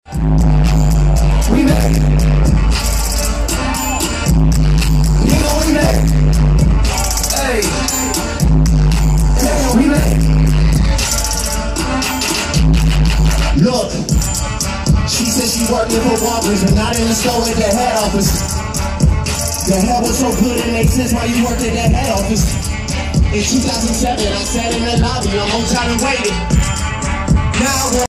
We met. You know we met. Hey. Hey, we met. Look, she said she working for Walgreens, but not in the store at the head office. The hell was so good it makes sense why you worked at that head office. In 2007, I sat in the lobby, I'm on time and waited. Now